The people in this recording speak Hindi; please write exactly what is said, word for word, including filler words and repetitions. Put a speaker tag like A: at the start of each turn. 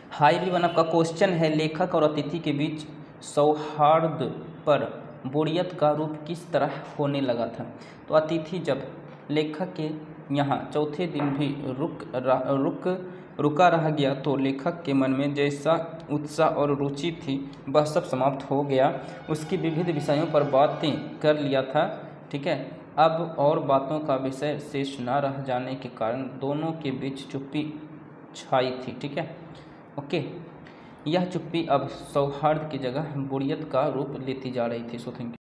A: हाई एवरीवन, आपका क्वेश्चन है लेखक और अतिथि के बीच सौहार्द पर बोरियत का रूप किस तरह होने लगा था। तो अतिथि जब लेखक के यहाँ चौथे दिन भी रुक रुक रुका रह गया तो लेखक के मन में जैसा उत्साह और रुचि थी वह सब समाप्त हो गया। उसकी विविध विषयों पर बातें कर लिया था। ठीक है, अब और बातों का विषय शेष न रह जाने के कारण दोनों के बीच चुप्पी छाई थी। ठीक है, ओके। यह चुप्पी अब सौहार्द की जगह बोरियत का रूप लेती जा रही थी। So thank you.